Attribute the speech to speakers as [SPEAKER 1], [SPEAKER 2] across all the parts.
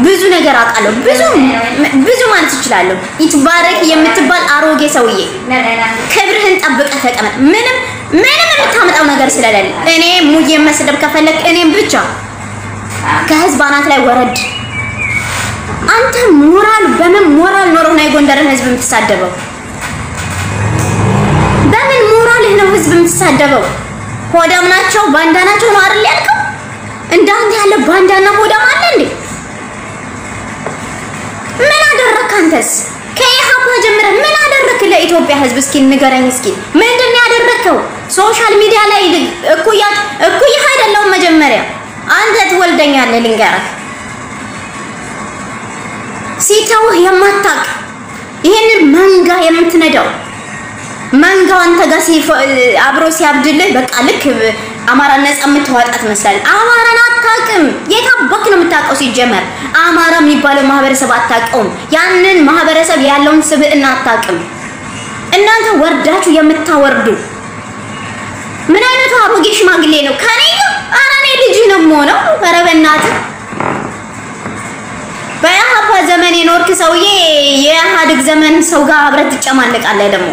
[SPEAKER 1] ብዙ ነገር አቃለሁ ብዙ ማለት ይችላልው ይትባረክ የምትባል አሮጌ ሰውዬ ክብርህን ጠብቀህ ተቀመጥ ምንም የምታመጣው ነገር ስለሌለ እኔ ሙዬ መስደብ ከፈለክ እኔም ብቻ ከህዝብ አናት ላይ ወረድ አንተ በምን ሞራል ኖሮ ነው የጎንደርን ህዝብ የምትሳደበው በምን ሞራል ነው ህዝብ የምትሳደበው ሆዳም ናቸው ባንዳ ናቸው ነው አይደል ያልከው እንዳንተ ያለ ባንዳና ሆዳም አለ እንዴ ምን አደረክ አንተስ ከኢሃፓ ጀምረ ምን አደረክ ለኢትዮጵያ ህዝብ እስኪ ንገረኝ እስኪ ምንድነው ያደረከው ሶሻል ሚዲያ ላይ እኩያ አይደለም መጀመሪያ አንተ ትወልደኛለህ ልንገርህ ሲታው የማታቅ ይሄንን መንጋ የምትነዳው መንጋው አንተ ጋር አብሮ ሲያብድልህ በቃ ልክ አማራ ነፃ የምትዋጣት መስላል አማራን አታቅም የታበክ ነው የምታቀው ሲጀመር አማራ የሚባለው ማህበረሰብ አታቀውም ያንን ማህበረሰብ ያለውን ስብዕና አታቅም እናንተ ወርዳችሁ የምታወርዱ ምን አይነቱ አሮጌ ሽማግሌ ነው ከኔ አራኔ ልጅ ነው ሞነው ፈረበናት በያሃፓ ዘመን የኖርክ ሰውዬ የኢህአዴግ ዘመን ሰው ጋር አብረት ትጨማለቃለህ ደግሞ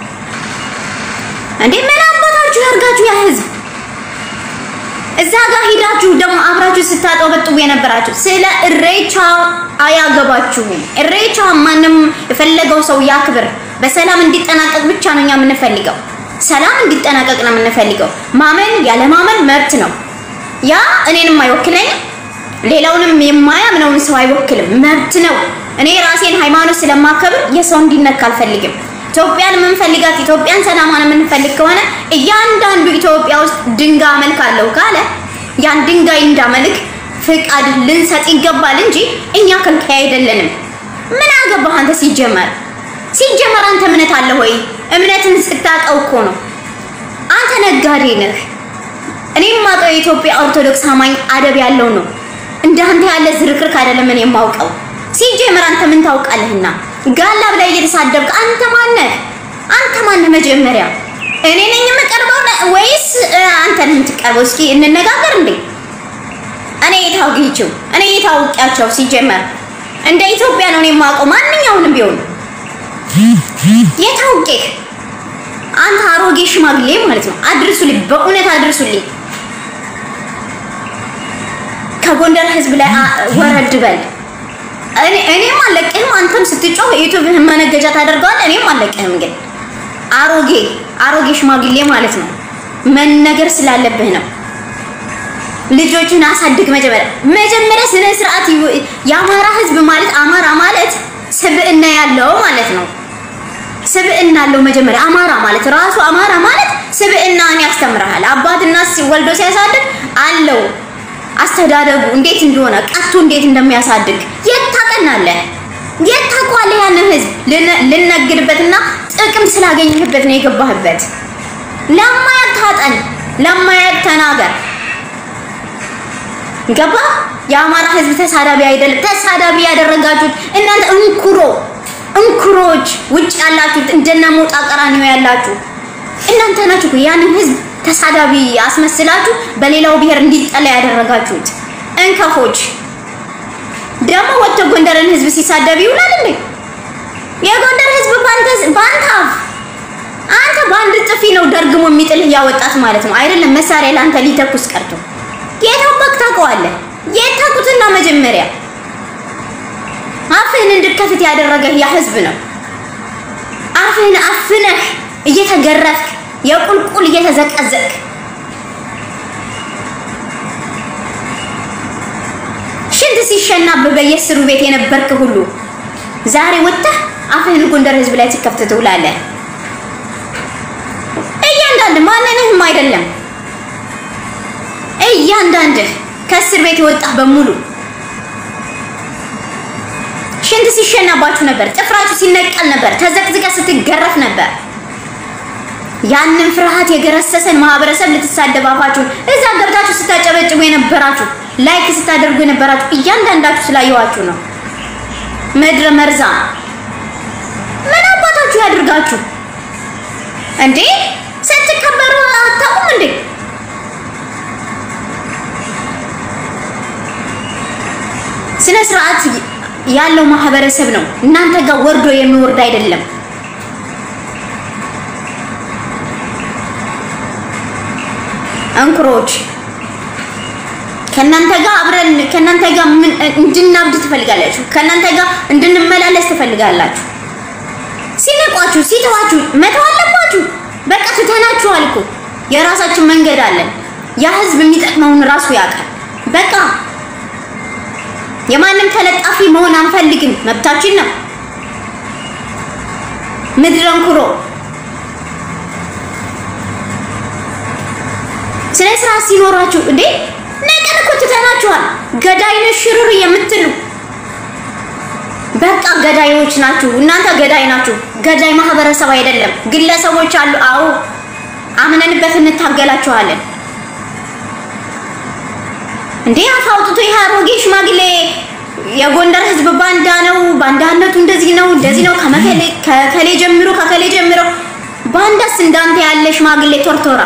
[SPEAKER 1] እንዴ ምን አባታችሁ ያርጋችሁ ያ ህዝብ እዛ ጋር ሄዳችሁ ደግሞ አብራችሁ ስታጠበጥቡ የነበራችሁ ስለ እሬቻ አያገባችሁም እሬቻ ማንም የፈለገው ሰው ያክብር በሰላም እንዲጠናቀቅ ብቻ ነው እኛ የምንፈልገው ሰላም እንዲጠናቀቅ ነው የምንፈልገው ማመን ያለ ማመን መብት ነው ያ እኔንም አይወክለኝ ሌላውንም የማያምነውን ሰው አይወክልም መብት ነው እኔ ራሴን ሃይማኖት ስለማከብር የሰው እንዲነካ አልፈልግም ኢትዮጵያን የምንፈልጋት ኢትዮጵያን ሰላማን የምንፈልግ ከሆነ እያንዳንዱ ኢትዮጵያ ውስጥ ድንጋይ አመልካለሁ ካለ ያን ድንጋይ እንዳመልክ ፍቃድ ልንሰጥ ይገባል እንጂ እኛ ከልካይ አይደለንም ምን አገባህ አንተ ሲጀመር አንተ እምነት አለ ወይ እምነትን ስታቀው እኮ ነው አንተ ነጋዴ ነህ እኔም ማቀው የኢትዮጵያ ኦርቶዶክስ አማኝ አደብ ያለው ነው እንዳንተ ያለ ዝርክርክ አይደለም እኔ የማውቀው ሲጀመር አንተ ምን ታውቃለህና ጋላ ብላ እየተሳደብክ አንተ ማነህ መጀመሪያ እኔ ነኝ የምቀርበው ወይስ አንተ ነህ የምትቀርበው እስኪ እንነጋገር እንዴ እኔ የታውቂያቸው ሲጀመር እንደ ኢትዮጵያ ነው እኔ የማውቀው ማንኛውንም ቢሆን የታውቂህ አንተ አሮጌ ሽማግሌ ማለት ነው አድርሱልኝ በእውነት አድርሱልኝ ከጎንደር ህዝብ ላይ ወረድ በል እኔም አለቀህም አንተም ስትጮህ ዩቲዩብህን መነገጃ ታደርጋለህ እኔም አለቀህም ግን አሮጌ ሽማግሌ ማለት ነው መነገር ስላለብህ ነው ልጆችን አሳድግ መጀመሪያ ስነ ስርዓት ያማራ ህዝብ ማለት አማራ ማለት ስብዕና ያለው ማለት ነው ስብዕና ያለው መጀመሪያ አማራ ማለት ራሱ አማራ ማለት ስብዕናን ያስተምራል አባትና ወልዶ ሲያሳድግ አለው አስተዳደጉ እንዴት እንደሆነ ቀጥቶ እንዴት እንደሚያሳድግ የታቀናለህ የታቋለ ያንን ህዝብ ልነግድበትና ጥቅም ስላገኘህበት ነው የገባህበት ለማያተናገር ገባ ያማራ ህዝብ ተሳዳቢ አይደለም ተሳዳቢ ያደረጋችሁት እናንተ እንኩሮች ውጭ ያላችሁት እንደና ሞጣ ቀራኒዮ ያላችሁ እናንተ ናችሁ ያንን ህዝብ ተሳዳቢ አስመስላችሁ በሌላው ብሔር እንዲጠላ ያደረጋችሁት እንከፎች ደግሞ ወጥቶ ጎንደርን ህዝብ ሲሳደብ ይውላል እንዴ የጎንደር ህዝብ ባንታፍ አንተ ባንድ ጥፊ ነው ደርግሞ የሚጥልህ ያወጣት ማለት ነው አይደለም መሳሪያ ላንተ ሊተኩስ ቀርቶ የታወቅ ታውቀዋለህ የታቁትና መጀመሪያ አፍህን እንድትከፍት ያደረገህ ያ ህዝብ ነው አፍህን አፍነህ እየተገረፍክ የቁልቁል እየተዘቀዘቅ ሽንት ሲሸናብ በየስሩ ቤት የነበርክ ሁሉ ዛሬ ወጥተህ አፍህን ጎንደር ህዝብ ላይ ትከፍት ትውላለህ እያንዳንድ ማንነህም አይደለም እያንዳንድ ከስር ቤት የወጣህ በሙሉ ሽንት ሲሸናባችሁ ነበር ጥፍራችሁ ሲነቀል ነበር ተዘቅዝቀ ስትገረፍ ነበር ያንን ፍርሃት የገረሰሰን ማህበረሰብ ልትሳደባፋችሁ እዛ ገብታችሁ ስታጨበጭቡ የነበራችሁ ላይክ ስታደርጉ የነበራችሁ እያንዳንዳችሁ ስላየዋችሁ ነው ምድረ መርዛ ምን አባታችሁ ያድርጋችሁ እንዴ ስትከበሩ አታውቁም እንዴ ስነ ስርዓት ያለው ማህበረሰብ ነው እናንተ ጋር ወርዶ የሚወርድ አይደለም አንክሮች ከናንተ ጋር አብረን ከናንተ ጋር እንድናብድ ትፈልጋላችሁ ከናንተ ጋር እንድንመላለስ ትፈልጋላችሁ ሲነቋችሁ ሲተዋችሁ መተዋለባችሁ በቃ ትተናችኋል እኮ የራሳችን መንገድ አለን ያ ህዝብ የሚጠቅመውን ራሱ ያውቃል በቃ የማንም ተለጣፊ መሆን አንፈልግም መብታችን ነው ምድረንኩሮ ስለስራ ሲኖራችሁ እንዴ ነገን እኮ ትተናችኋል ገዳይነ ሽሩር የምትሉ በቃ ገዳዮች ናችሁ እናንተ ገዳይ ናችሁ ገዳይ ማህበረሰብ አይደለም ግለሰቦች አሉ አው አምነንበት እንታገላችኋለን እንዴ አፋውጥቶ ያሮጌ ሽማግሌ የጎንደር ህዝብ ባንዳ ነው ባንዳነቱ እንደዚህ ነው ከከሌ ጀምሮ ባንዳስ እንዳንተ ያለ ሽማግሌ ቶርቶራ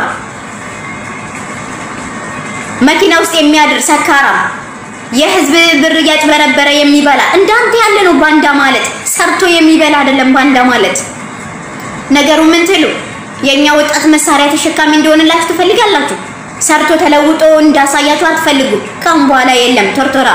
[SPEAKER 1] መኪና ውስጥ የሚያድር ሰካራ የህዝብ ብር ያጭበረበረ የሚበላ እንዳንተ ያለ ነው ባንዳ ማለት ሰርቶ የሚበላ አይደለም ባንዳ ማለት ነገሩ ምን ትሉ የኛ ወጣት መሳሪያ ተሸካሚ እንደሆነላችሁ ትፈልጋላችሁ ሰርቶ ተለውጦ እንዳሳያችሁ አትፈልጉ ካም በኋላ የለም ቶርቶራ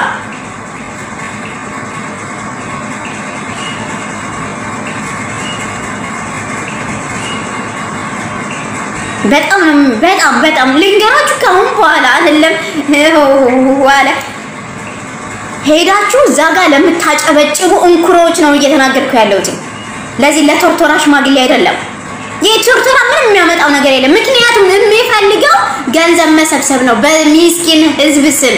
[SPEAKER 1] በጣም ልንገራችሁ ካም በኋላ አይደለም ዋላ ሄዳችሁ ዛጋ ለምታጨበጭቡ እንኩሮች ነው እየተናገርኩ ያለሁት ለዚህ ለቶርቶራ ሽማግሌ አይደለም የቶርቶራ ምንም የሚያመጣው ነገር የለም ምክንያቱም የሚፈልገው ገንዘብ መሰብሰብ ነው በሚስኪን ህዝብ ስም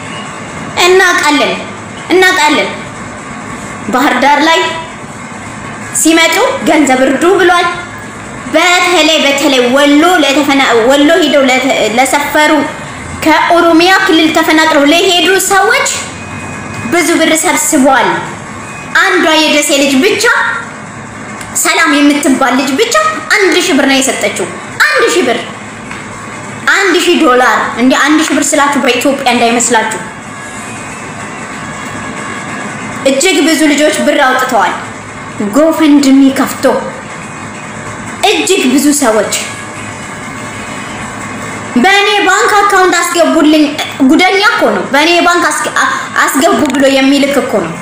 [SPEAKER 1] እናቃለን ባህር ዳር ላይ ሲመጡ ገንዘብ እርዱ ብሏል በተለይ ወሎ ሄደው ለሰፈሩ ከኦሮሚያ ክልል ተፈናቅለው ለሄዱ ሰዎች ብዙ ብር ሰብስቧል አንዷ የደሴ ልጅ ብቻ ሰላም የምትባል ልጅ ብቻ 1000 ብር ነው የሰጠችው 1000 ብር $1000 እንዴ 1000 ብር ስላችሁ በኢትዮጵያ እንዳይመስላችሁ እጅግ ብዙ ልጆች ብር አውጥተዋል ጎፈንድሚ ከፍቶ እጅግ ብዙ ሰዎች በኔ ባንክ አካውንት አስገቡልኝ ጉደኛ እኮ ነው በኔ ባንክ አስገቡ ብሎ የሚልክ እኮ ነው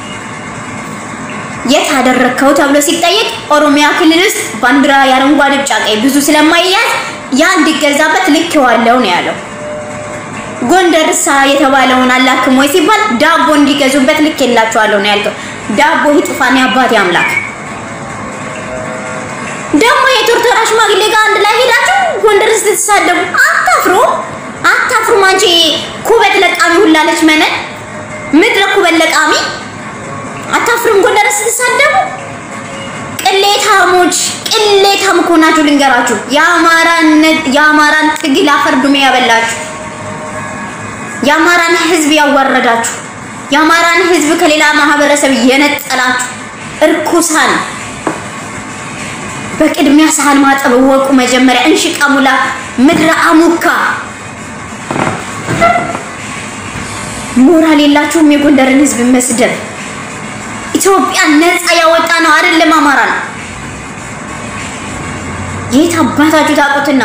[SPEAKER 1] የታደረከው ተብሎ ሲጠየቅ ኦሮሚያ ክልል ውስጥ ባንዲራ ያረንጓዴ ቢጫ ቀይ ብዙ ስለማይያዝ ያ እንዲገዛበት ልክዋለው ነው ያለው ጎንደርሳ የተባለውን አላክም ወይ ሲባል ዳቦ እንዲገዙበት ልክላቸዋለሁ ነው ያልከው ዳቦ ይጥፋን ያባቴ አምላክ ደሞ የቶርቶራ ሽማግሌ ጋር አንድ ላይ ሄዳችሁ ጎንደር ስትሳደቡ አታፍሩ ማንቺ ኩበት ለቃሚ ሁላለች መነ ምድረ ኩበት ለቃሚ አታፍሩም ጎንደር ስትሳደቡ ቅሌታም ኮናችሁ ልንገራችሁ ያማራን ትግል አፈርዱም ያበላችሁ ያማራን ህዝብ ያዋረዳችሁ ያማራን ህዝብ ከሌላ ማህበረሰብ የነጠላችሁ እርኩሳን በቅድሚያ ሳህን ማጠብ ወቁ መጀመሪያ እንሽቃሙላ ምድረ አሙካ ሞራል የላችሁም የጎንደርን ህዝብ መስደብ ኢትዮጵያ ነፃ ያወጣ ነው አይደለም አማራ ነው የታባታችሁ ታቆትና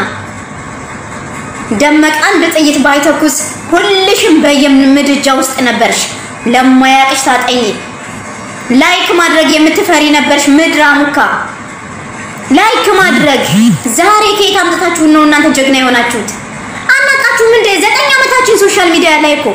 [SPEAKER 1] ደመቅ አንድ ጥይት ባይተኩስ ሁልሽም በየምድጃ ውስጥ ነበርሽ ለማያቅሽ ታጠኝ ላይክ ማድረግ የምትፈሪ ነበርሽ ምድረ አሙካ ላይክ ማድረግ ዛሬ ከየት አምጥታችሁ ነው እናንተ ጀግና የሆናችሁት አናቃችሁም እንደ 9 አመታችን ሶሻል ሚዲያ ላይ እኮ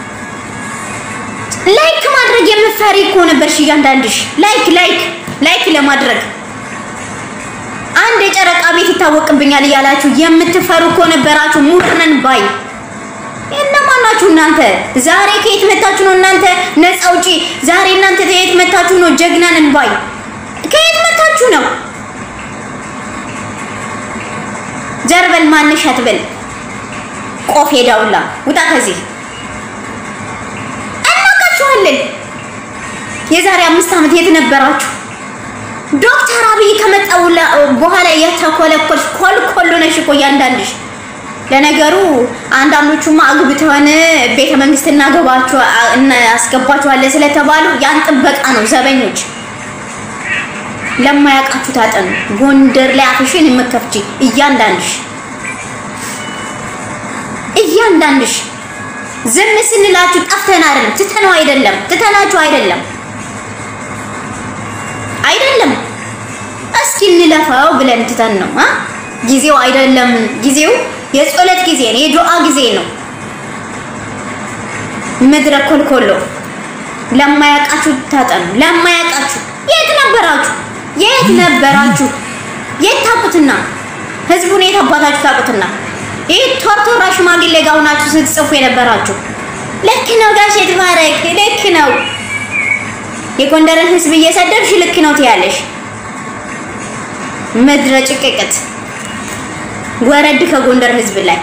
[SPEAKER 1] ላይክ ማድረግ የምትፈሪ እኮ ነበርሽ ያንዳንድሽ ላይክ ለማድረግ አንድ የጨረቃ ቤት ይታወቅብኛል እያላችሁ የምትፈሩ እኮ ነበራችሁ ሙርነን ባይ እናማናችሁ እናንተ ዛሬ ከየት መጣችሁ ነው እናንተ ነፃ ውጪ ዛሬ እናንተ ከየት መጣችሁ ነው ጀግናን ባይ ከየት መጣችሁ ነው ጀርበል ማንሽ አትበል ቆፍ ሄዳውላ ውጣ ከዚህ እናቃችኋለን የዛሬ 5 አመት የት ነበራችሁ ዶክተር አብይ ከመጣው በኋላ የተኮለኮል ኮልኮል ነሽ እኮ ያንዳንድሽ ለነገሩ አንዳንዶቹማ አግብተውን ቤተ መንግስት እናስገባቸዋለን ስለተባሉ ያን ጥበቃ ነው ዘበኞች። ለማያውቃችሁ ታጠኑ። ጎንደር ላይ አፍሽን የምከፍቺ እያንዳንድሽ ዝም ስንላችሁ ጠፍተን አይደለም፣ ትተናችሁ አይደለም እስኪ እንለፈው ብለን ትተን ነው። ጊዜው አይደለም፣ ጊዜው የጸሎት ጊዜ ነው፣ የዱዓ ጊዜ ነው። ምድረ ኮልኮሎ ለማያውቃችሁ ታጠኑ። ለማያውቃችሁ የት ነበራችሁ? የት ታውቁትና ህዝቡን የት አባታችሁ ታውቁትና? ይሄ ቶርቶራ ሽማግሌ ጋር ሆናችሁ ስትጽፉ የነበራችሁ ልክ ነው ጋሽ የተባረክ ልክ ነው። የጎንደርን ህዝብ እየሰደብሽ ልክ ነው ትያለሽ። ምድረ ጭቅቅት ወረድ ከጎንደር ህዝብ ላይ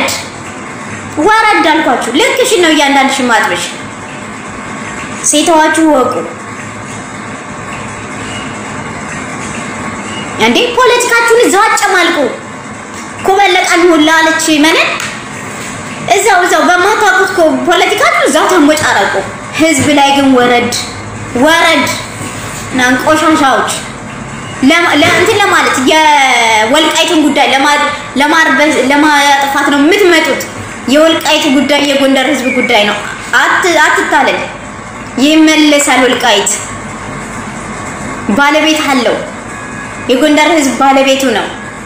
[SPEAKER 1] ወረድ አልኳችሁ። ልክሽ ነው እያንዳንድሽ ማጥበሽ። ሴታዋችሁ ወቁ እንዴ! ፖለቲካችሁን እዛው አጨማልቁ። ኮበለቃን ሁላ አለች ማለት እዛው በማታውቁት ፖለቲካችሁ እዛው ተንቦጫረቁ። ህዝብ ላይ ግን ወረድ ናንቆሻሻዎች ለእንትን ለማለት የወልቃይትን ጉዳይ ለማጥፋት ነው የምትመጡት። የወልቃይት ጉዳይ የጎንደር ህዝብ ጉዳይ ነው። አትታለል። ይመለሳል። ወልቃይት ባለቤት አለው። የጎንደር ህዝብ ባለቤቱ ነው።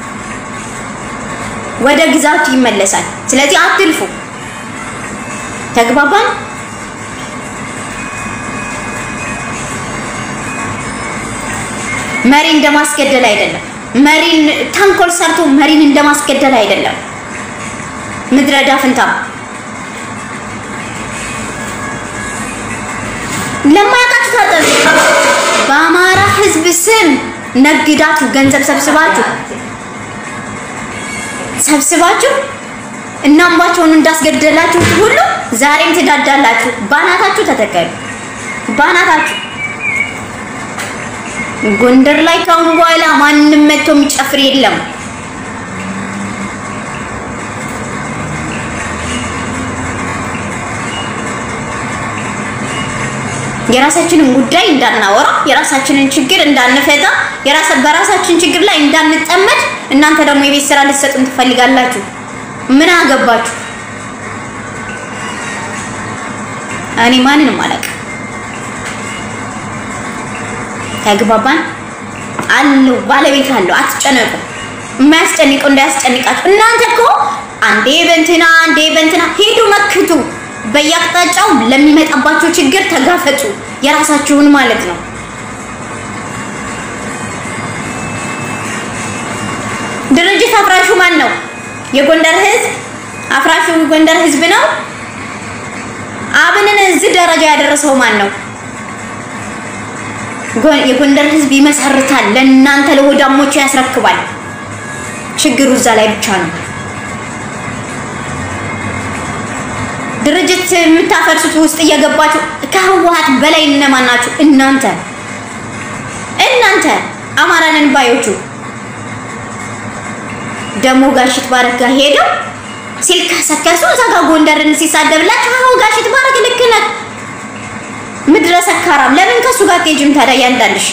[SPEAKER 1] ወደ ግዛቱ ይመለሳል። ስለዚህ አትልፉ። ተግባባን? መሪን እንደማስገደል አይደለም። መሪን ተንኮል ሰርቶ መሪን እንደማስገደል አይደለም። ምድረ ዳፍንታ ለማያውቃችሁ ታጠቁ። በአማራ ህዝብ ስም ነግዳችሁ ገንዘብ ሰብስባችሁ እናምባቸውን እንዳስገደላችሁ ሁሉ ዛሬም ትዳዳላችሁ። ባናታችሁ ተተከሉ። ባናታችሁ ጎንደር ላይ ካሁን በኋላ ማንንም መጥቶ የሚጨፍር የለም። የራሳችንን ጉዳይ እንዳናወራ፣ የራሳችንን ችግር እንዳንፈታ፣ በራሳችን ችግር ላይ እንዳንጠመድ እናንተ ደግሞ የቤት ስራ ልትሰጡን ትፈልጋላችሁ። ምን አገባችሁ? እኔ ማንንም አላውቅም። ተግባባን? አለው ባለቤት አለው። አትጨነቁ። የማያስጨንቀው እንዳያስጨንቃችሁ። እናንተ እኮ አንዴ በእንትና ሄዱ መክቱ። በየአቅጣጫው ለሚመጣባችሁ ችግር ተጋፈጡ። የራሳችሁን ማለት ነው። ድርጅት አፍራሹ ማን ነው? የጎንደር ህዝብ አፍራሹ የጎንደር ህዝብ ነው። አብንን እዚህ ደረጃ ያደረሰው ማን ነው? የጎንደር ህዝብ ይመሰርታል። ለእናንተ ለሆዳሞቹ ያስረክባል። ችግሩ እዛ ላይ ብቻ ነው። ድርጅት የምታፈርሱት ውስጥ እየገባችሁ ከህወሓት በላይ እነማን ናችሁ? እናንተ አማራንን ባዮቹ ደሞ ጋሽት ባረጋ ሄደው ሲልከሰከሱ እዛ ጋር ጎንደርን ሲሳደብላችሁ አዎ ጋሽት ባረጋ ልክ ነህ። ምድረ ሰካራም ለምን ከሱ ጋር ትሄጂም ታዲያ? ያንዳንድሽ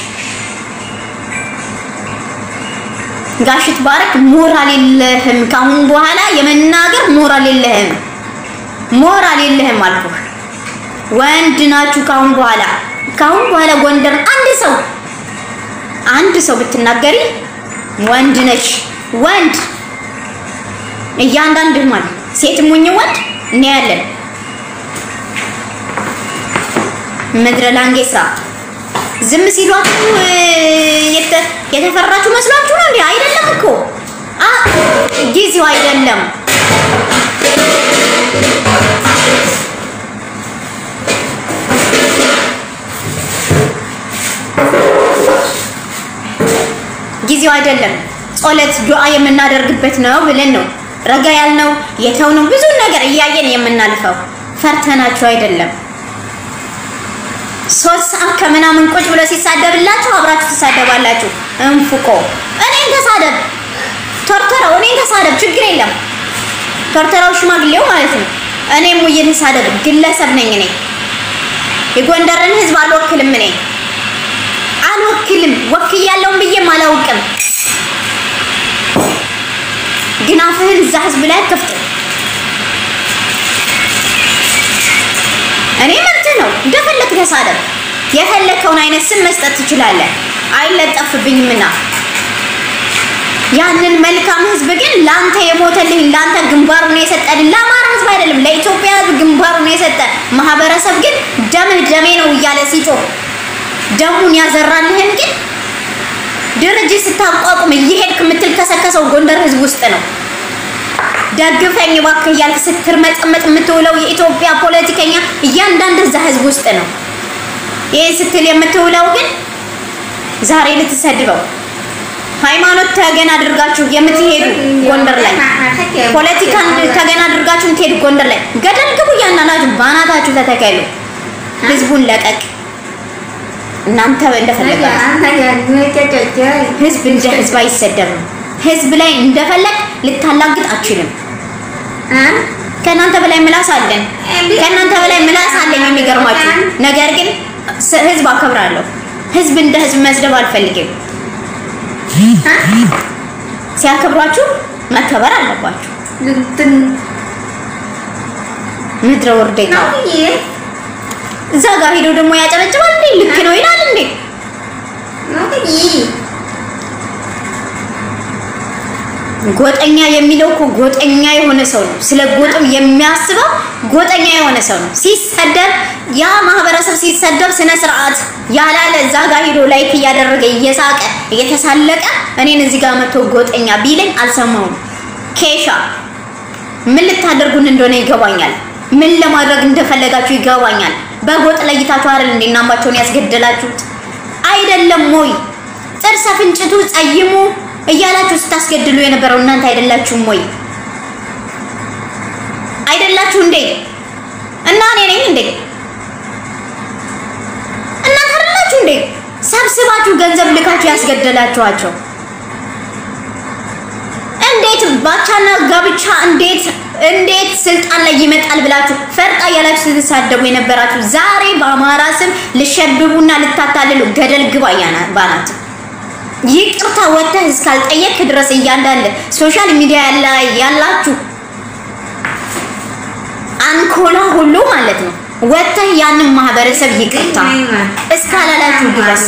[SPEAKER 1] ጋሽት ባረክ ሞራል የለህም። ካሁን በኋላ የመናገር ሞራል የለህም አልኩህ። ወንድ ናችሁ ካሁን በኋላ ጎንደር አንድ ሰው ብትናገሪ ወንድ ነች። ወንድ እያንዳንድህ ማለት ሴትም ሆኜ ወንድ እኔ ያለን ምድረ ላንጌሳ ዝም ሲሏችሁ የተፈራችሁ መስሏችሁ ነው እንዴ? አይደለም እኮ ጊዜው አይደለም። ጊዜው አይደለም። ጸሎት ዱዓ የምናደርግበት ነው ብለን ነው ረጋ ያልነው የተውነው። ብዙ ነገር እያየን የምናልፈው ፈርተናችሁ አይደለም። 3 ሰዓት ከምናምን ቁጭ ብሎ ሲሳደብላችሁ አብራችሁ ትሳደባላችሁ። እንፍቆ እኔን ተሳደብ ቶርቶራው እኔን ተሳደብ ችግር የለም። ተርተራው ሽማግሌው ማለት ነው። እኔም ሙይን ሳደብ ግለሰብ ነኝ እኔ የጎንደርን ህዝብ አልወክልም እኔ አልወክልም ወክያለሁ ብዬም አላውቅም ግን አፍህን እዛ ህዝብ ላይ ከፍት እኔ መብት ነው እንደፈለክ ተሳደብ የፈለከውን አይነት ስም መስጠት ትችላለህ አይለጠፍብኝምና ያንን መልካም ህዝብ ግን ላንተ የሞተልኝ ላንተ ግንባሩን የሰጠን ለአማራ ህዝብ አይደለም ለኢትዮጵያ ህዝብ ግንባሩን የሰጠ ማህበረሰብ ግን ደሜ ነው እያለ ሲጮህ ደሙን ያዘራልህን ግን ድርጅት ስታቋቁም እየሄድክ የምትልከሰከሰው ጎንደር ህዝብ ውስጥ ነው ደግፈኝ እባክህ እያልክ ስትርመጥመጥ የምትውለው የኢትዮጵያ ፖለቲከኛ እያንዳንዱ እዛ ህዝብ ውስጥ ነው ይሄ ስትል የምትውለው ግን ዛሬ ልትሰድበው ሃይማኖት ተገና አድርጋችሁ የምትሄዱ ጎንደር ላይ ፖለቲካን ተገና አድርጋችሁ የምትሄዱ ጎንደር ላይ ገደል ግቡ ያናናችሁ ባናታችሁ ተተከሉ ህዝቡን ለቀቅ እናንተ እንደፈለጋችሁ ህዝብ እንደ ህዝብ አይሰደብም ህዝብ ላይ እንደፈለግ ልታላግጥ አትችልም ከናንተ በላይ ምላስ አለን ከናንተ በላይ ምላስ አለኝ የሚገርማችሁ ነገር ግን ህዝብ አከብራለሁ ህዝብ እንደ ህዝብ መስደብ አልፈልግም ሲያከብራችሁ መከበር አለባችሁ ምድረ ወርደኛ እዛ ጋር ሄዶ ደግሞ ያጨበጭባል እንዴ ልክ ነው ይላል እንዴ ጎጠኛ የሚለው እኮ ጎጠኛ የሆነ ሰው ነው ስለ ጎጥም የሚያስበው ጎጠኛ የሆነ ሰው ነው ሲሰደብ ያ ማህበረሰብ ሲሰደብ ስነ ስርዓት ያላለ እዛ ጋር ሄዶ ላይክ እያደረገ እየሳቀ እየተሳለቀ እኔን እዚህ ጋር መጥቶ ጎጠኛ ቢለኝ አልሰማውም ኬሻ ምን ልታደርጉን እንደሆነ ይገባኛል ምን ለማድረግ እንደፈለጋችሁ ይገባኛል በጎጥ ለይታችሁ አይደል እንደናምባቸውን ያስገደላችሁት አይደለም ወይ ጥርስ ፍንጭቱ ጸይሙ እያላችሁ ስታስገድሉ የነበረው እናንተ አይደላችሁም ወይ አይደላችሁ እንዴ እና እኔ ነኝ እንዴ እናንተ አይደላችሁ እንዴ ሰብስባችሁ ገንዘብ ልካችሁ ያስገደላችኋቸው እንዴት ባቻና ጋብቻ እንዴት ስልጣን ላይ ይመጣል ብላችሁ ፈርጣ ያላችሁ ስትሳደቡ የነበራችሁ ዛሬ በአማራ ስም ልሸብቡና ልታታልሉ ገደል ግባ ባናት ይቅርታ ወጥተህ እስካልጠየቅ ድረስ እያንዳንደ ሶሻል ሚዲያ ላይ ያላችሁ አንኮላ ሁሉ ማለት ነው ወጥተህ ያንን ማህበረሰብ ይቅርታ እስካላላችሁ ድረስ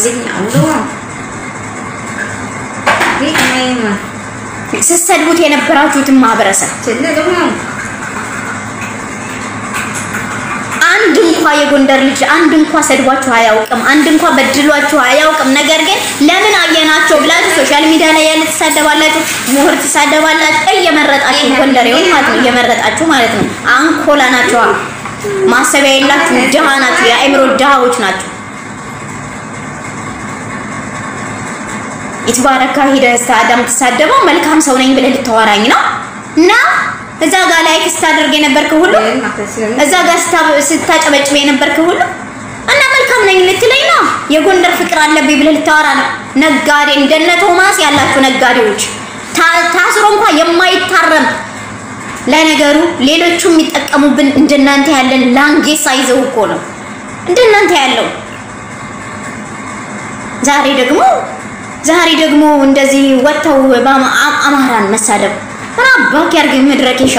[SPEAKER 1] ስትሰድቡት የነበራችሁትን ማህበረሰብ አንድ እንኳን የጎንደር ልጅ አንድ እንኳን ሰድቧችሁ አያውቅም አንድ እንኳን በድሏችሁ አያውቅም ነገር ግን ለምን አየናቸው ብላችሁ ሶሻል ሚዲያ ላይ ያለ ተሳደባላችሁ ምሁር ተሳደባላችሁ እየመረጣችሁ ጎንደሬውን ማለት ነው እየመረጣችሁ ማለት ነው አንኮላ ናቸው ማሰቢያ የላችሁ ድሃ ናችሁ የአእምሮ ድሃዎች ናችሁ ይትባረካ ሂደህ አዳም ተሳደበው መልካም ሰው ነኝ ብለህ ልትወራኝ ነው እና እዛ ጋር ላይክ ስታደርግ የነበርከው ሁሉ እዛ ጋር ስታጨበጭብ የነበርከው ሁሉ እና መልካም ነኝ ልትለኝ ነው የጎንደር ፍቅር አለብኝ ብለህ ልታወራ ነው ነጋዴ እንደነ ቶማስ ያላችሁ ነጋዴዎች ታስሮ እንኳን የማይታረም ለነገሩ ሌሎቹ የሚጠቀሙብን እንደናንተ ያለን ላንጌ ሳይዘው እኮ ነው እንደናንተ ያለው ዛሬ ደግሞ እንደዚህ ወጣው አማራን መሳደብ ራባክ ያርግ መድረኬሻ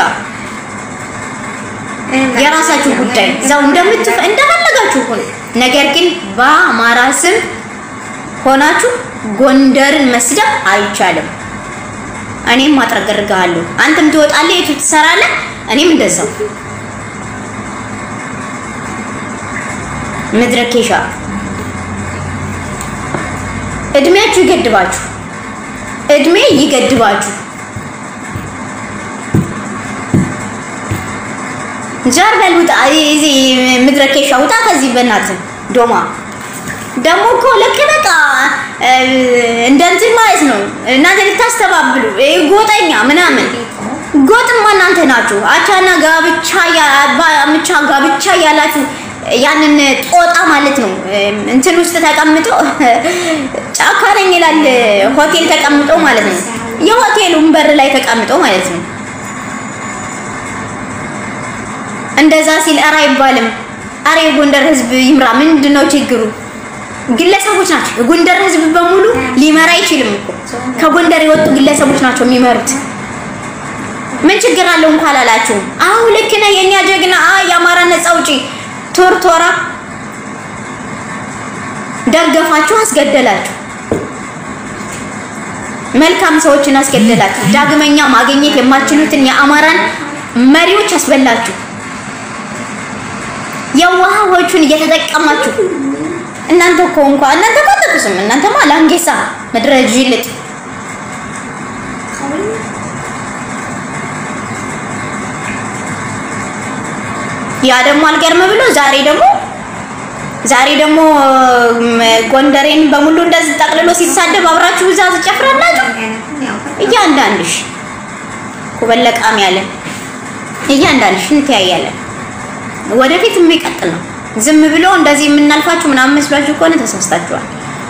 [SPEAKER 1] የራሳችሁ ጉዳይ ዛው እንደፈለጋችሁ ሆነ ነገር ግን በአማራ ስም ሆናችሁ ጎንደርን መስደብ አይቻልም እኔም ማጥረገርጋለሁ አንተም ትወጣለህ የቱ ትሰራለህ እኔም እንደዛው መድረኬሻ እድሜያችሁ ይገድባችሁ ጀርበል ውጣ እዚህ መድረኬሻ ውጣ ከዚህ በእናት ዶማ ደሞ እኮ ለክ በቃ እንደዚህ ማለት ነው እናንተ ልታስተባብሉ ጎጠኛ ምናምን ጎጥማ እናንተ ናችሁ አቻና ጋብቻ ያላችሁ ያንን ጦጣ ማለት ነው እንትን ውስጥ ተቀምጦ ጫካ ነኝ ይላል ሆቴል ተቀምጦ ማለት ነው የሆቴሉን በር ላይ ተቀምጦ ማለት ነው እንደዛ ሲል ኧረ አይባልም። ኧረ የጎንደር ህዝብ ይምራ ምንድነው ችግሩ? ግለሰቦች ናቸው። የጎንደር ህዝብ በሙሉ ሊመራ አይችልም እኮ ከጎንደር የወጡ ግለሰቦች ናቸው የሚመሩት። ምን ችግር አለው እንኳን አላላችሁ? አው ልክ ነህ የኛ ጀግና የአማራ ነፃ አውጪ ቶርቶራ ደገፋችሁ፣ አስገደላችሁ። መልካም ሰዎችን አስገደላችሁ። ዳግመኛ ማግኘት የማትችሉትን የአማራን መሪዎች አስበላችሁ። የዋሃዎቹን እየተጠቀማችሁ እናንተ እኮ ተጠቅሱም። እናንተማ ላንጌሳ መድረጅልት ያ ደግሞ አልገርም ብሎ ዛሬ ደግሞ ጎንደሬን በሙሉ እንደዚህ ጠቅልሎ ሲሳደብ አብራችሁ እዛ ትጨፍራላችሁ። እያንዳንድሽ ኮበለቃም ያለ እያንዳንድሽ እንተያያለን። ወደፊት የሚቀጥል ነው። ዝም ብሎ እንደዚህ የምናልፋችሁ ምናምን መስሏችሁ ከሆነ ተሳስታችኋል።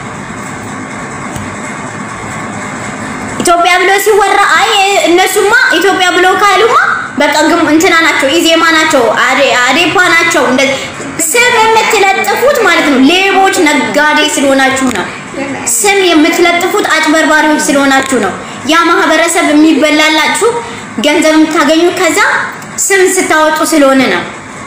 [SPEAKER 1] ኢትዮጵያ ብሎ ሲወራ እነሱማ ኢትዮጵያ ብሎ ካሉማ በቃ እንትና ናቸው፣ ኢዜማ ናቸው፣ አዴፓ ናቸው። እንደዚህ ስም የምትለጥፉት ማለት ነው ሌቦች ነጋዴ ስለሆናችሁ ነው። ስም የምትለጥፉት አጭበርባሪዎች ስለሆናችሁ ነው። ያ ማህበረሰብ የሚበላላችሁ ገንዘብ የምታገኙ ከዛ ስም ስታወጡ ስለሆነ ነው።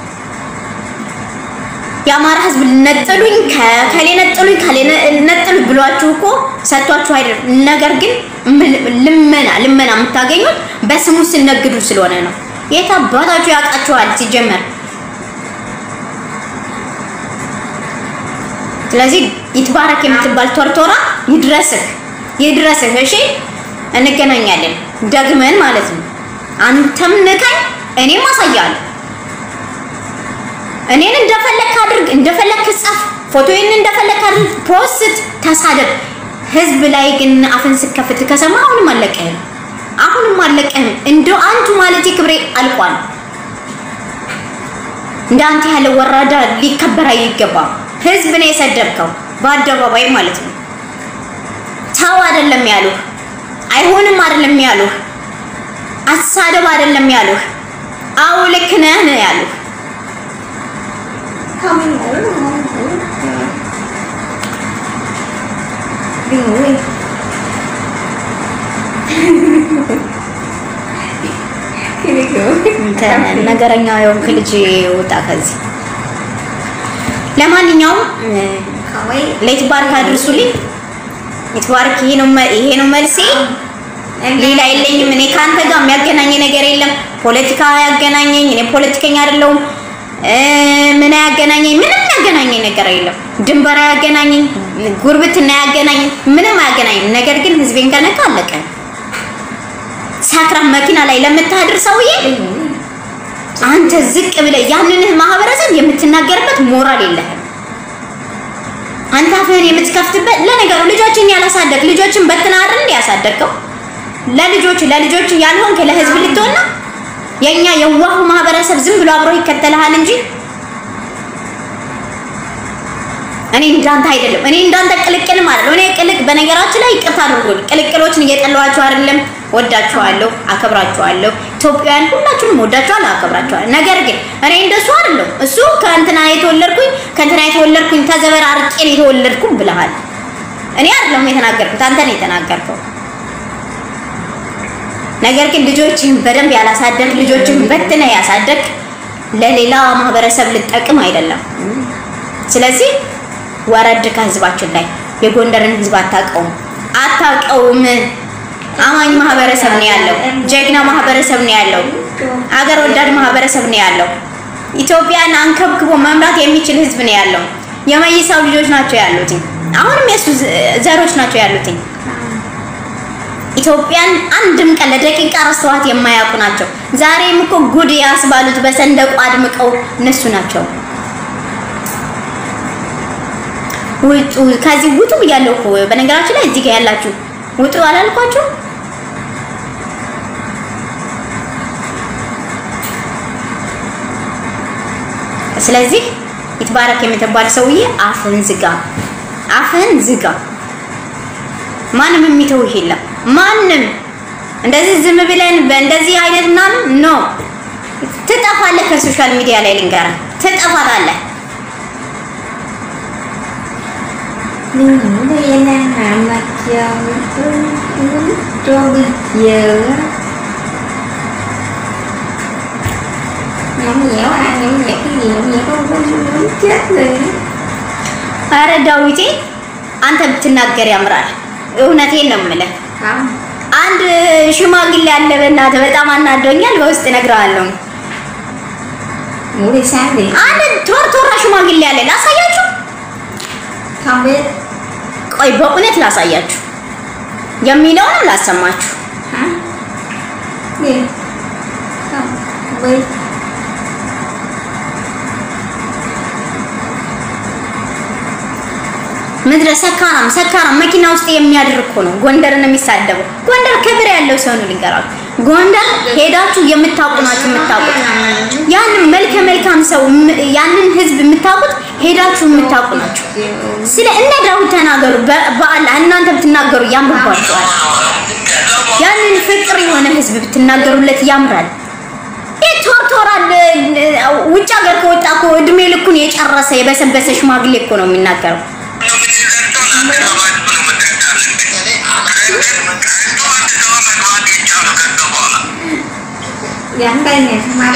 [SPEAKER 1] የአማራ ህዝብ ነጥሉኝ ከሌ ነጥሉኝ ብሏችሁ እኮ ሰጥቷችሁ አይደል? ነገር ግን ልመና የምታገኙት በስሙ ሲነግዱ ስለሆነ ነው። የታባታችሁ ያውቃችኋል ሲጀመር። ስለዚህ ይትባረክ የምትባል ቶርቶራ ይድረስህ። እሺ እንገናኛለን ደግመን ማለት ነው። አንተም ንካኝ እኔም አሳያለሁ። እኔን እንደፈለክ አድርግ፣ እንደፈለክ ጻፍ፣ ፎቶዬን እንደፈለክ አድርግ፣ ፖስት፣ ተሳደብ። ህዝብ ላይ ግን አፍን ስከፍት ከሰማ አሁንም አለቀህም። እንደው አንቱ ማለት ክብሬ አልቋል። እንዳንተ ያለ ወራዳ ሊከበር አይገባም። ህዝብ ነው የሰደብከው በአደባባይ ማለት ነው። ታው አይደለም ያሉህ፣ አይሆንም አይደለም ያሉህ፣ አሳደብ አይደለም ያሉህ፣ አው ልክ ነህ ነው ያሉህ። ነገረኛ የሆንክ ልጅ ወጣ ከዚህ። ለማንኛውም ለይትባረክ አድርሱልኝ። ይትባረክ ይሄ ነው መልሴ። ሌላ የለኝም። እኔ ካንተ ጋር የሚያገናኝ ነገር የለም። ፖለቲካ ያገናኘኝ፣ እኔ ፖለቲከኛ አይደለሁም። ምን ያገናኘኝ? ምንም ያገናኘኝ ነገር የለም። ድንበር ያገናኘኝ፣ ጉርብትና ያገናኘኝ፣ ምንም ያገናኘኝ ነገር ግን ህዝቤን ከነካ አለቀ። ሳክራ መኪና ላይ ለምታድር ሰውዬ አንተ ዝቅ ብለህ ያንን ማህበረሰብ የምትናገርበት ሞራል የለህም። አንተ አፍህን የምትከፍትበት ለነገሩ ልጆችን ያላሳደግ ልጆችን በትና አይደል ያሳደግከው? ለልጆች ያልሆንክ ለህዝብ ልትሆን ነው። የኛ የዋህ ማህበረሰብ ዝም ብሎ አብሮ ይከተልሃል እንጂ እኔ እንዳንተ አይደለም። እኔ እንዳንተ ቅልቅል ማለት ነው። እኔ ቅልቅ በነገራችን ላይ ይቅርታ አድርጉልኝ። ቅልቅሎችን እየጠላኋችሁ አይደለም፣ ወዳችኋለሁ፣ አከብራችኋለሁ። ኢትዮጵያውያን ሁላችሁንም ወዳችኋለሁ፣ አከብራችኋለሁ። ነገር ግን እኔ እንደሱ አይደለም። እሱ ከእንትና የተወለድኩኝ ተዘበራርቄ የተወለድኩኝ ብለሃል። እኔ አይደለም የተናገርኩት፣ አንተ ነህ የተናገርከው። ነገር ግን ልጆችን በደንብ ያላሳደግ ልጆችን በትነ ያሳደግ ለሌላ ማህበረሰብ ልጠቅም አይደለም። ስለዚህ ወረድ ከህዝባችን ላይ የጎንደርን ህዝብ አታውቀውም። አማኝ ማህበረሰብ ነው ያለው፣ ጀግና ማህበረሰብ ነው ያለው፣ አገር ወዳድ ማህበረሰብ ነው ያለው። ኢትዮጵያን አንከብክቦ መምራት የሚችል ህዝብ ነው ያለው። የመይሳው ልጆች ናቸው ያሉት፣ አሁንም የሱ ዘሮች ናቸው ያሉት። ኢትዮጵያን አንድም ቀን ለደቂቃ ረስተዋት የማያውቁ ናቸው። ዛሬም እኮ ጉድ ያስባሉት በሰንደቁ አድምቀው እነሱ ናቸው። ውጡ ከዚህ ውጡ ብያለሁ እኮ በነገራችን ላይ እዚህ ጋር ያላችሁ ውጡ አላልኳችሁ? ስለዚህ ይትባረክ የምትባል ሰውዬ አፍህን ዝጋ። ማንም የሚተውህ የለም። ማንም እንደዚህ ዝም ብለን በእንደዚህ አይነት ምናምን ነው ትጠፋለህ ከሶሻል ሚዲያ ላይ ልንገርህ ትጠፋታለህ
[SPEAKER 2] Nên là mặt trời cho bây giờ nhõng nhẽo ai nhõng nhẽo cái gì nhõng nhẽo con chết rồi
[SPEAKER 1] ኧረ ዳዊቴ አንተ ብትናገር ያምራል እውነቴን ነው የምልህ አንድ ሽማግሌ ያለ በእናትህ በጣም አናዶኛል በውስጥ እነግርሃለሁ
[SPEAKER 2] ሙሉ ሳንዴ
[SPEAKER 1] አንድ ቶርቶራ ሽማግሌ ያለ ላሳያችሁ
[SPEAKER 2] ካምቤት
[SPEAKER 1] ቆይ በእውነት ላሳያችሁ የሚለውን ላሰማችሁ
[SPEAKER 2] ወይ
[SPEAKER 1] ምድረ ሰካራም መኪና ውስጥ የሚያድር እኮ ነው ጎንደርን የሚሳደበው ጎንደር ክብር ያለው ሰው ነው ልንገራችሁ ጎንደር ሄዳችሁ የምታውቁናችሁ ያንን መልካም ሰው ያንን ህዝብ የምታውቁት ሄዳችሁ የምታውቁናችሁ ስለ እነ ዳዊት ተናገሩ በአላህ እናንተ ብትናገሩ ያምርባችኋል ያንን ፍቅር የሆነ ህዝብ ብትናገሩለት ያምራል ቶርቶራል ውጭ ሀገር ከወጣ እኮ እድሜ ልኩን የጨረሰ የበሰበሰ ሽማግሌ እኮ ነው የሚናገረው
[SPEAKER 2] Gắn đây nè, mai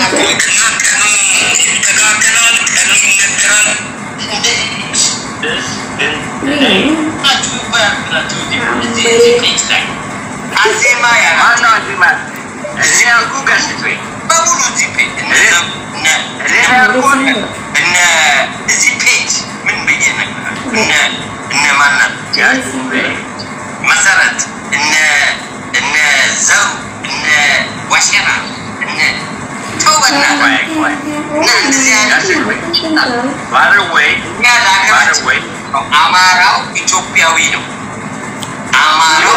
[SPEAKER 3] Azima ya mana azima? Ini aku kasih tu. Baru zipet. Ini aku zipet. Min begini. Ini mana? Masalah. Ini zau. Ini washana. Ini tawana. Nanti ada sih. Baru way. Ya dah kan. Amarau Ethiopia itu. Amarau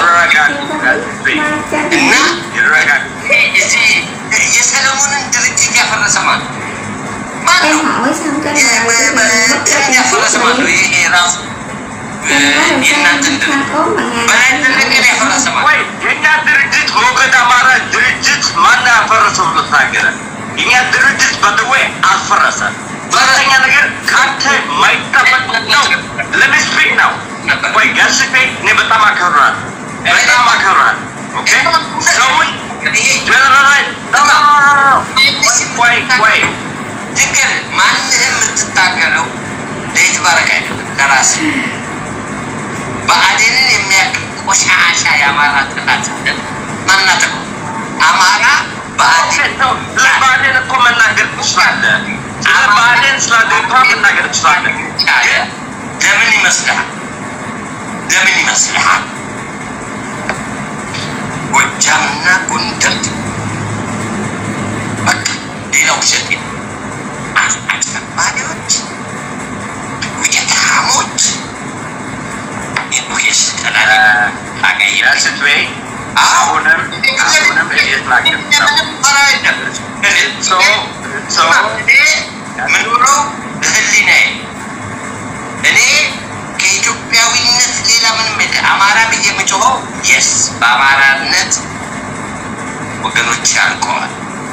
[SPEAKER 3] እና እዚህ የሰለሞንን ድርጅት ያፈረሰ ማን ያፈረሰ ማን ነው? ይሄ ራሱ የእናንተን በላይ ትልቅን ያፈረሰ ማን? የእኛ ድርጅት ሞገድ አማራ ድርጅት ማን ያፈረሰው ብሎ ተናገረ። የእኛ ድርጅት በደዌ አልፈረሰ። ሁለተኛ ነገር ካንተ ማይጠበቅ ነው። ለምስፒክ ነው ወይ ጋስፔ እኔ በጣም አከብራለሁ በጣም አከብራለሁ ኦኬ ሰውን ጀነራል ወይ ትክክል ማንንም የምትታገለው ለይት ባረካ አይደለም ለራስህ በአዴንን የሚያክል ቆሻሻ የአማራ ጥላት ማናተው አማራ በአዴን ነው ለባዴን እኮ መናገር ትችላለህ ለባዴን ስላደረገ መናገር ትችላለህ ለምን ይመስልሃል ጎጃምና ጎንደር በቃ ሌላው ሸት አጭበርባሪዎች ውሸታሞች ይሄሽ ተላላ አገይራ ስትወይ አሁንም እየተናገርኩ ነው ምንድነው ህሊናዬ እኔ ከኢትዮጵያዊነት ሌላ ምንም የለም አማራ ብዬ የምጮኸው የስ በአማራነት ወገኖች ያልቀዋል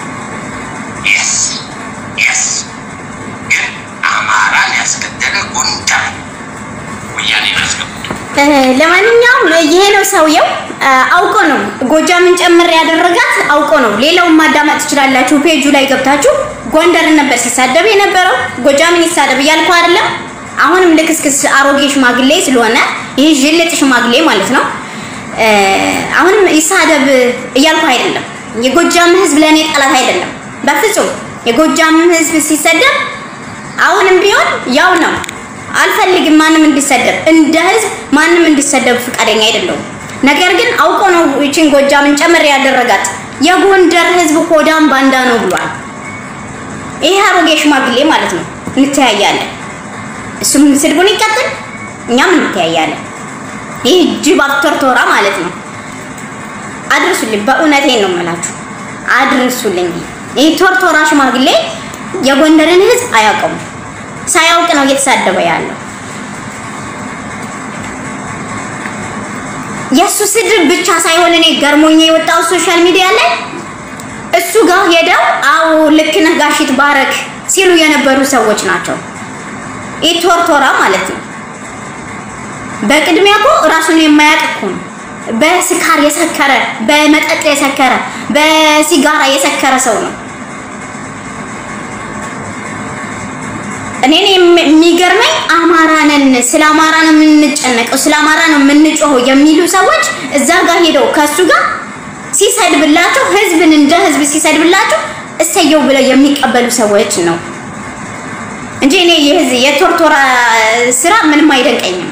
[SPEAKER 3] የስ ግን አማራን ያስገደለ ጎንደር ወያኔ ያስገደለ
[SPEAKER 1] ለማንኛውም ይሄ ነው ሰውየው አውቆ ነው ጎጃምን ጨምር ያደረጋት አውቆ ነው ሌላውን ማዳመጥ ትችላላችሁ ፔጁ ላይ ገብታችሁ ጎንደርን ነበር ሲሳደብ የነበረው ጎጃምን ይሳደብ ያልኩ አይደለም አሁንም ለክስክስ አሮጌ ሽማግሌ ስለሆነ ይሄ ጅልጥ ሽማግሌ ማለት ነው አሁንም ይሳደብ ያልኩ አይደለም የጎጃም ህዝብ ለኔ ጠላት አይደለም በፍጹም የጎጃም ህዝብ ሲሰደብ አሁንም ቢሆን ያው ነው አልፈልግም ማንም እንዲሰደብ እንደ ህዝብ ማንም እንዲሰደብ ፍቃደኛ አይደለም ነገር ግን አውቆ ነው እቺን ጎጃምን ጨምር ያደረጋት የጎንደር ህዝብ ኮዳም ባንዳ ነው ብሏል ይሄ አሮጌ ሽማግሌ ማለት ነው እንተያያለን እሱም ስድቡን ይቀጥል እኛም እንተያያለን ይሄ ጅብ አፍተርቶራ ማለት ነው አድርሱልኝ በእውነቴን ነው የምላችሁ አድርሱልኝ ይሄ ቶርቶራ ሽማግሌ የጎንደርን ህዝብ አያውቅም ሳያውቅ ነው እየተሳደበ ያለው የሱ ስድብ ብቻ ሳይሆን እኔ ገርሞኝ የወጣው ሶሻል ሚዲያ ላይ እሱ ጋር ሄደው አዎ ልክ ነህ ጋሽ ይትባረክ ሲሉ የነበሩ ሰዎች ናቸው። ኢቶርቶራ ማለት ነው። በቅድሚያ እኮ ራሱን የማያውቅ እኮ ነው። በስካር የሰከረ በመጠጥ የሰከረ በሲጋራ የሰከረ ሰው ነው። እኔን የሚገርመኝ አማራንን ስለ አማራ ነው የምንጨነቀው ስለ አማራ ነው የምንጮኸው የሚሉ ሰዎች እዛ ጋር ሄደው ከሱ ጋር ሲሰድብላቸው ህዝብን እንደ ህዝብ ሲሰድብላቸው እሰየው ብለው የሚቀበሉ ሰዎች ነው እንጂ እኔ የቶርቶራ ስራ ምንም አይደንቀኝም።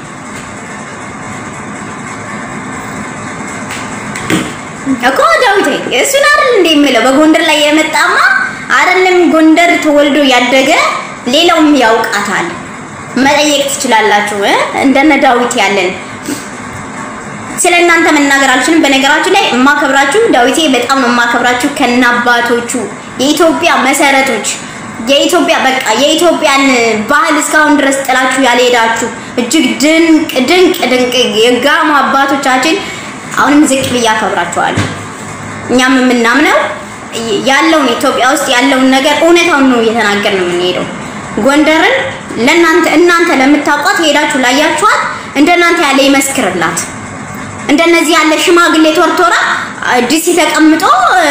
[SPEAKER 1] እኮ ዳዊት እሱን አይደል እንደሚለው በጎንደር ላይ የመጣማ አይደለም ጎንደር ተወልዶ ያደገ ሌላውም ያውቃታል። መጠየቅ ትችላላችሁ እንደነ ዳዊት ያለን ስለናንተ መናገር አልችልም። በነገራችሁ ላይ ማከብራችሁ ዳዊቴ በጣም ነው ማከብራችሁ ከናባቶቹ የኢትዮጵያ መሰረቶች የኢትዮጵያ በቃ የኢትዮጵያን ባህል እስካሁን ድረስ ጥላችሁ ያልሄዳችሁ እጅግ ድንቅ የጋማ አባቶቻችን አሁንም ዝቅ ብዬ አከብራችኋለሁ። እኛም የምናምነው ያለውን ኢትዮጵያ ውስጥ ያለውን ነገር እውነታውን ነው እየተናገርን ነው የምንሄደው። ጎንደርን እናንተ ለምታውቋት ሄዳችሁ ላያችኋት እንደናንተ ያለ ይመስክርላት። እንደነዚህ ያለ ሽማግሌ ቶርቶራ ዲሲ ተቀምጦ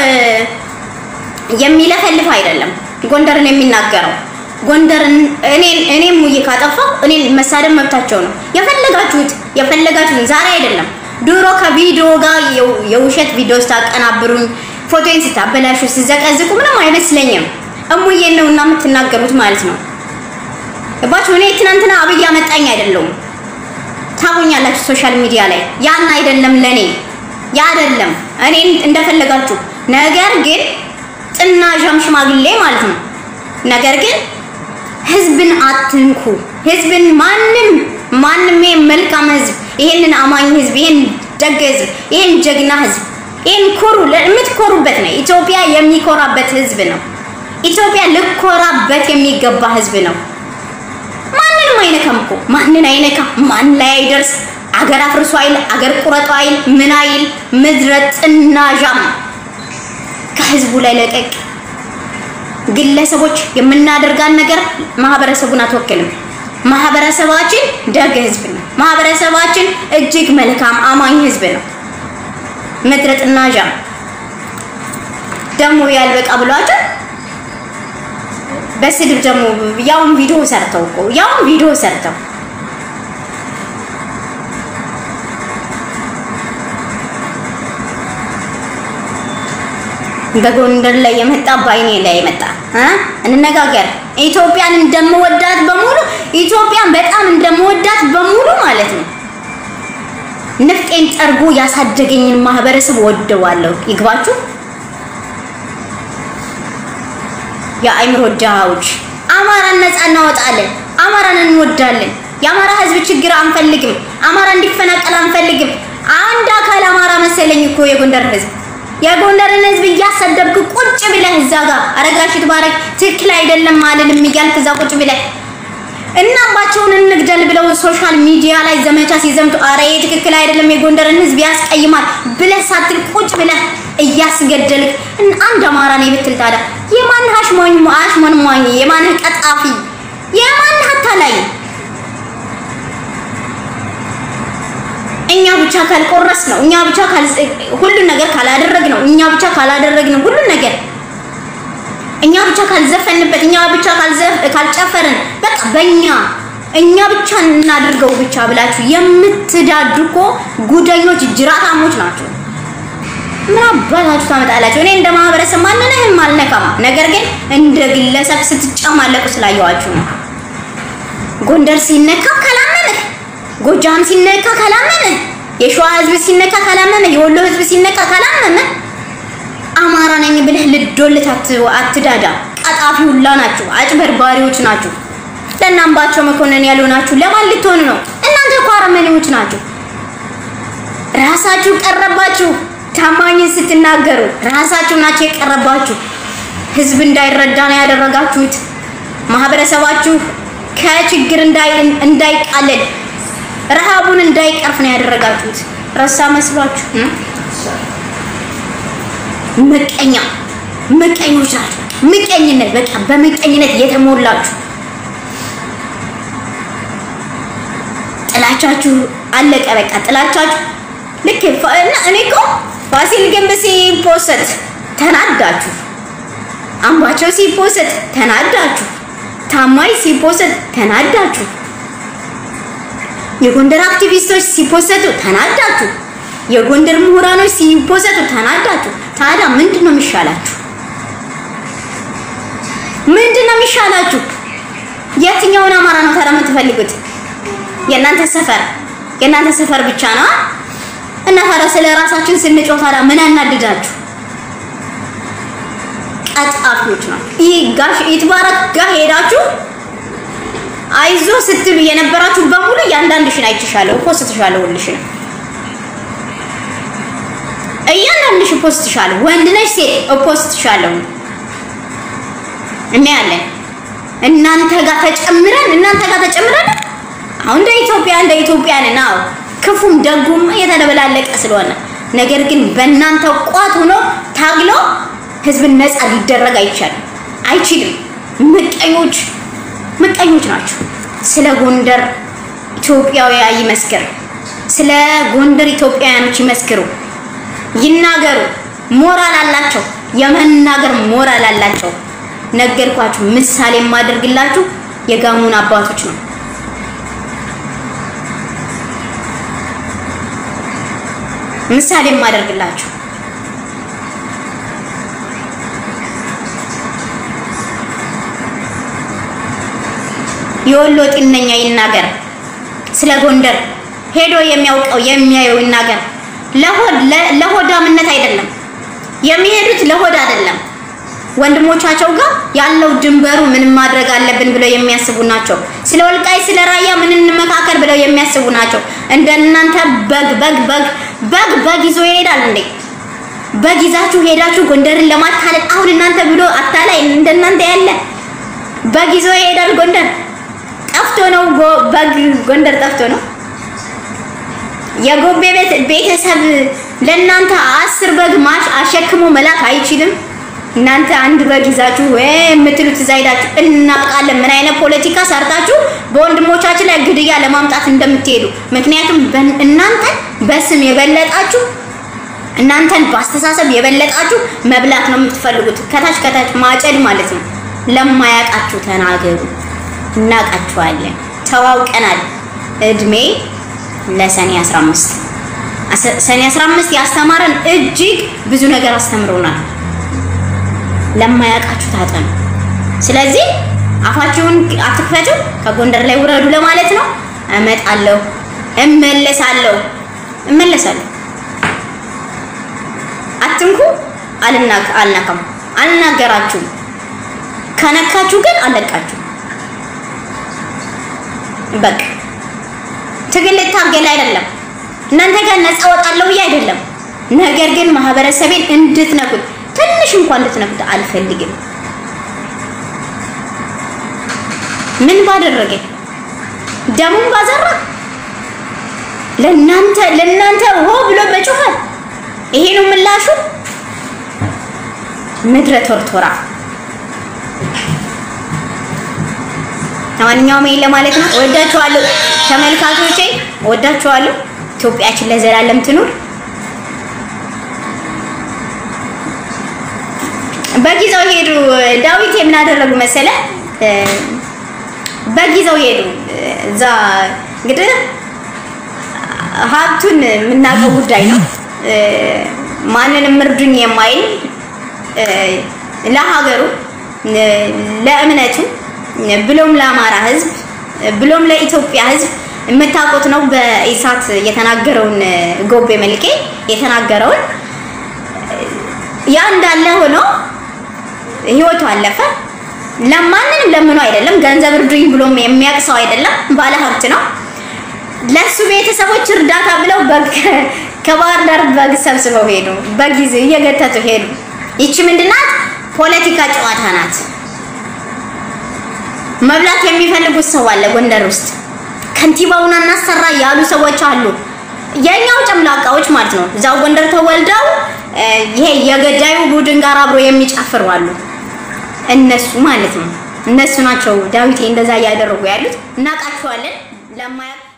[SPEAKER 1] የሚለፈልፍ አይደለም ጎንደርን የሚናገረው። ጎንደርን እኔም ሙዬ ካጠፋው እኔን መሳደብ መብታቸው ነው። የፈለጋችሁት ዛሬ አይደለም ድሮ ከቪዲዮ ጋር የውሸት ቪዲዮ ስታቀናብሩኝ ፎቶዬን ስታበላሹ ሲዘቀዝቁ ምንም አይመስለኝም። እሙዬ ነውና የምትናገሩት ማለት ነው። ባችሁ እኔ ትናንትና አብይ አመጣኝ አይደለም ታውኛላችሁ ሶሻል ሚዲያ ላይ ያን አይደለም ለኔ ያ አይደለም እኔን እንደፈለጋችሁ ነገር ግን ጥናጃም ሽማግሌ ማለት ነው። ነገር ግን ህዝብን አትንኩ። ህዝብን ማንም መልካም ህዝብ ይሄንን አማኝ ህዝብ ይሄን ደግ ህዝብ ይሄን ጀግና ህዝብ ይሄን ኮሩ ለምትኮሩበት ነው። ኢትዮጵያ የሚኮራበት ህዝብ ነው። ኢትዮጵያ ልኮራበት የሚገባ ህዝብ ነው። ማንንም አይነካም እኮ ማንን አይነካ ማን ላይ አይደርስ አገር አፍርሶ አይል አገር ቁረጦ አይል ምን አይል ምድረጥና ጃም ከህዝቡ ላይ ለቀቅ። ግለሰቦች የምናደርጋን ነገር ማህበረሰቡን አትወክልም። ማህበረሰባችን ደግ ህዝብ ነው። ማህበረሰባችን እጅግ መልካም አማኝ ህዝብ ነው። ምድረጥና ጃም ደሞ ያልበቃ ብሏቸው በስድብ ደሞ ያውን ቪዲዮ ሰርተው በጎንደር ላይ የመጣ ባይኔ ላይ የመጣ እንነጋገር። ኢትዮጵያን እንደምወዳት በሙሉ ኢትዮጵያን በጣም እንደምወዳት በሙሉ ማለት ነው። ንፍጤን ጠርጎ ያሳደገኝን ማህበረሰብ ወደዋለሁ። ይግባችሁ የአይምሮ ዳውጅ አማራን ነፃ እናወጣለን። አማራን እንወዳለን። የአማራ ህዝብ ችግር አንፈልግም። አማራ እንዲፈናቀል አንፈልግም። አንድ አካል አማራ መሰለኝ እኮ የጎንደር ህዝብ የጎንደርን ህዝብ እያሰደብክ ቁጭ ብለህ እዛ ጋር አረጋሽ ይትባረክ ትክክል አይደለም ማለልም እያልክ እዛ ቁጭ ብለህ እናባቸውን እንግደል ብለው ሶሻል ሚዲያ ላይ ዘመቻ ሲዘምቱ አረ ትክክል አይደለም የጎንደርን ህዝብ ያስቀይማል ብለህ ሳትል ቁጭ ብለህ እያስገደልክ አንድ አማራ ነው ብትል ታዲያ የማን አሽሞን የማን ቀጣፊ የማን አታላይ እኛ ብቻ ካልቆረስ ነው እኛ ብቻ ሁሉ ነገር ካላደረግ ነው እኛ ብቻ ካላደረግ ነው ሁሉ ነገር እኛ ብቻ ካልዘፈንበት እኛ ብቻ ካልጨፈርን በቃ እኛ ብቻ እናድርገው ብቻ ብላችሁ የምትዳድቆ ጉደኞች ጅራታሞች ናቸው። ምን አባታችሁ ታመጣላችሁ? እኔ እንደ ማህበረሰብ ማንነህም አልነካም። ነገር ግን እንደ ግለሰብ ስትጫማለቁ ስላየዋችሁ ነው። ጎንደር ሲነካ ካላመነ ጎጃም ሲነካ ካላመነ የሸዋ ህዝብ ሲነካ ካላመነ የወሎ ህዝብ ሲነካ ካላመነ አማራ ነኝ ብለህ ልዶልት አትዳዳ። ቀጣፊ ሁላ ናችሁ፣ አጭበርባሪዎች ናችሁ። ለናምባቸው መኮንን ያለው ናችሁ። ለማን ልትሆኑ ነው? እናንተ እኮ አረመኔዎች ናችሁ። ራሳችሁ ቀረባችሁ። ታማኝ ስትናገሩ ራሳችሁ ናችሁ የቀረባችሁ። ህዝብ እንዳይረዳ ነው ያደረጋችሁት። ማህበረሰባችሁ ከችግር እንዳይቃለል ረሃቡን እንዳይቀርፍ ነው ያደረጋችሁት። ረሳ መስሏችሁ ምቀኛ ምቀኞች ናችሁ። ምቀኝነት በቃ በምቀኝነት የተሞላችሁ ጥላቻችሁ አለቀ። በቃ ጥላቻችሁ ልክ እኔ እኮ ፋሲል ግንብ ሲፖስት ተናዳችሁ፣ አምባቸው ሲፖስት ተናዳችሁ፣ ታማኝ ሲፖስት ተናዳችሁ፣ የጎንደር አክቲቪስቶች ሲፖስቱ ተናዳችሁ፣ የጎንደር ምሁራኖች ሲፖስቱ ተናዳችሁ። ታዲያ ምንድነው የሚሻላችሁ? ምንድነው የሚሻላችሁ? የትኛውን አማራ ነው ታዲያ የምትፈልጉት? የእናንተ ሰፈር ብቻ ነው እና ታዲያ ስለ ራሳችን ስንጮህ ታዲያ ምን አናድዳችሁ? ቀጣፊዎች ነው። ይሄ ጋሽ ይትባረክ ጋር ሄዳችሁ አይዞ ስትሉ የነበራችሁ በሙሉ ያንዳንድሽን አይችሻለሁ ፖስትሻለሁ ሁልሽን እያንዳንድሽ ፖስትሻለሁ ወንድ ነሽ ሴት ፖስትሻለሁ እና ያለን እናንተ ጋር ተጨምረን አሁን እንደ ኢትዮጵያ ነው ክፉም ደጉም የተደበላለቀ ስለሆነ ነገር ግን በእናንተ ቋት ሆኖ ታግሎ ህዝብን ነፃ ሊደረግ አይችልም። ምቀኞች ናቸው። ስለ ጎንደር ኢትዮጵያውያ ይመስክር፣ ስለ ጎንደር ኢትዮጵያውያኖች ይመስክሩ፣ ይናገሩ። ሞራል አላቸው፣ የመናገር ሞራል አላቸው። ነገርኳችሁ። ምሳሌ የማደርግላችሁ የጋሙን አባቶች ነው። ምሳሌ የማደርግላችሁ የወሎ ጤነኛ ይናገር፣ ስለ ጎንደር ሄዶ የሚያውቀው የሚያየው ይናገር። ለሆዳምነት አይደለም የሚሄዱት፣ ለሆድ አይደለም። ወንድሞቻቸው ጋር ያለው ድንበሩ ምን ማድረግ አለብን ብለው የሚያስቡ ናቸው። ስለ ወልቃይ ስለ ራያ ምን እንመካከር ብለው የሚያስቡ ናቸው። እንደናንተ በግ ይዞ ይሄዳል እንዴ? በግ ይዛችሁ ሄዳችሁ ጎንደርን ለማታለል አሁን እናንተ ብሎ አታላይ እንደናንተ ያለ በግ ይዞ ይሄዳል ጎንደር? ጠፍቶ ነው በግ ጎንደር ጠፍቶ ነው? የጎቤ ቤተሰብ ለናንተ 10 በግ ማሽ አሸክሞ መላክ አይችልም? እናንተ አንድ በግ ይዛችሁ የምትሉት ዛይዳችሁ እናቃለን ምን አይነት ፖለቲካ ሰርታችሁ በወንድሞቻችን ላይ ግድያ ለማምጣት እንደምትሄዱ። ምክንያቱም እናንተ በስም የበለጣችሁ፣ እናንተን በአስተሳሰብ የበለጣችሁ መብላት ነው የምትፈልጉት። ከታች ማጨድ ማለት ነው። ለማያቃችሁ ተናገሩ። እናቃችኋለን፣ ተዋውቀናል። እድሜ ለሰኔ 15 ሰኔ 15 ያስተማረን እጅግ ብዙ ነገር አስተምሮናል። ለማያቃችሁ ታጠኑ። ስለዚህ አፋችሁን አትክፈቱ፣ ከጎንደር ላይ ውረዱ ለማለት ነው። እመጣለሁ፣ እመለሳለሁ። አትንኩ፣ አልናገራችሁም። ከነካችሁ ግን አለቃችሁ። በቃ ትግል ልታገል አይደለም እናንተ ጋር ነፃ ወጣለሁ አይደለም። ነገር ግን ማህበረሰቤን እንድትነኩት ትንሽ እንኳን እንድትነኩት አልፈልግም። ምን ባደረገ ደሙን ባዘራ ለናንተ ሆ ብሎ በጮኸ ይሄ ነው ምላሹ። ምድረ ቶርቶራ ታማኛው ሜል ለማለት ነው። ወዳችኋለሁ ተመልካቾቼ፣ ወዳችኋለሁ። ኢትዮጵያችን ለዘላለም ትኑር። በጊዜው ሄዱ። ዳዊት ምን አደረጉ መሰለ? በጊዜው ሄዱ። እዛ እንግዲህ ሀብቱን የምናውቀው ጉዳይ ነው። ማንንም እርዱኝ የማይል ለሀገሩ ለእምነቱ ብሎም ለአማራ ህዝብ ብሎም ለኢትዮጵያ ህዝብ የምታውቁት ነው። በኢሳት የተናገረውን ጎቤ መልኬ የተናገረውን ያ እንዳለ ሆኖ ህይወቱ አለፈ። ለማንንም ለምኑ አይደለም፣ ገንዘብ እርዱኝ ብሎም የሚያቅሰው አይደለም፣ ባለ ሀብት ነው። ለሱ ቤተሰቦች እርዳታ ብለው ከባህር ዳር በግ ሰብስበው ሄዱ። በጊዜ እየገተቱ ሄዱ። ይቺ ምንድናት? ፖለቲካ ጨዋታ ናት። መብላት የሚፈልጉት ሰው አለ ጎንደር ውስጥ። ከንቲባውን እናሰራ ያሉ ሰዎች አሉ። የኛው ጨምላቃዎች ማለት ነው። እዛው ጎንደር ተወልደው ይሄ የገዳዩ ቡድን ጋር አብሮ የሚጨፍሩ አሉ እነሱ ማለት ነው እነሱ ናቸው ዳዊት እንደዛ ያደረጉ ያሉት እናቃቸዋለን ለማያ